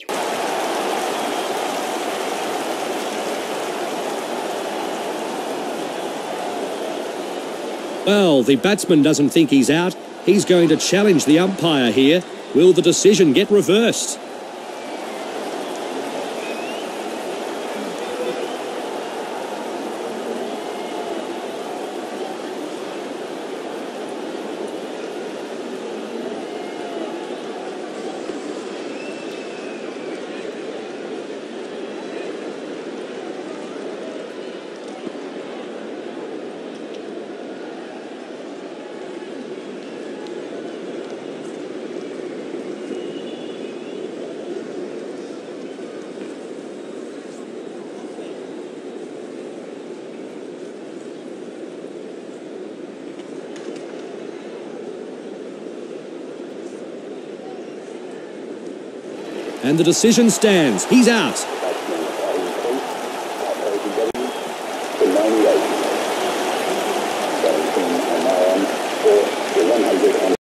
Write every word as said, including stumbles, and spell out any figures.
Well, the batsman doesn't think he's out. He's going to challenge the umpire here. Will the decision get reversed? And the decision stands. He's out.